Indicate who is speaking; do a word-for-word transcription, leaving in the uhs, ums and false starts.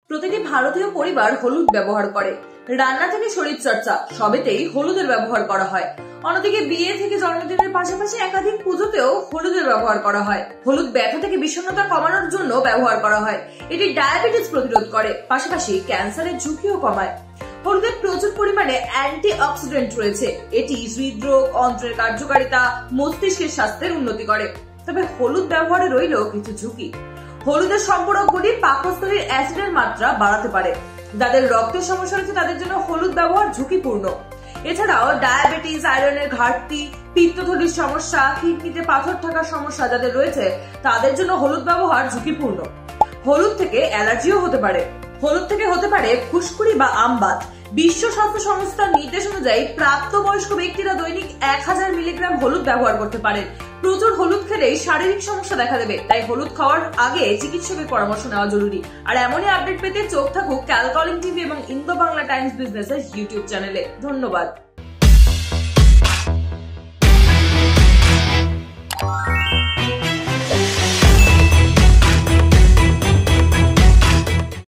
Speaker 1: প্রতিটি ভারতীয় পরিবার হলুদ ব্যবহার করে। রান্না থেকে শরীরচর্চা সবেতেই হলুদের ব্যবহার করা হয়। অন্যদিকে বিয়ে থেকে জন্মদিনের পাশাপাশি একাধিক পুজোতেও হলুদের ব্যবহার করা হয়। হলুদ ব্যথা থেকে বিষণ্ণতা কমানোর জন্য ব্যবহার করা হয়। এটি ডায়াবেটিস প্রতিরোধ করে, পাশাপাশি ক্যান্সারের ঝুঁকিও কমায়। হলুদের প্রচুর পরিমাণে অ্যান্টি অক্সিডেন্ট রয়েছে। এটি হৃদরোগ, অন্ত্রের কার্যকারিতা, মস্তিষ্কের স্বাস্থ্যের উন্নতি করে। তবে হলুদ ব্যবহারে রইল কিছু ঝুঁকি। হলুদের সম্পূরকগুলি পাকস্থলীর অ্যাসিডের মাত্রা বাড়াতে পারে। যাদের রক্তের সমস্যা রয়েছে তাদের জন্য হলুদ ব্যবহার ঝুঁকিপূর্ণ। এছাড়াও ডায়াবেটিস, আয়রনের ঘাটতি, পিত্তথলির সমস্যা, কিডনিতে পাথর থাকার সমস্যা যাদের রয়েছে তাদের জন্য হলুদ ব্যবহার ঝুঁকিপূর্ণ। হলুদ থেকে অ্যালার্জিও হতে পারে। হলুদ থেকে হতে পারে ফুসকুড়ি বা আমবাত। বিশ্ব স্বাস্থ্য সংস্থার নির্দেশ অনুযায়ী প্রাপ্তবয়স্ক ব্যক্তিরা দৈনিক এক হাজার মিলিগ্রাম হলুদ ব্যবহার করতে পারেন। প্রচুর হলুদ খেলেই শারীরিক সমস্যা দেখা দেবে, তাই হলুদ খাওয়ার আগে চিকিৎসকের পরামর্শ নেওয়া জরুরি। আর এমনই আপডেট পেতে চোখ থাকুক ক্যালকলিং টিভি এবং ইন্দো বাংলা টাইমস বিজনেসের ইউটিউব চ্যানেলে। ধন্যবাদ।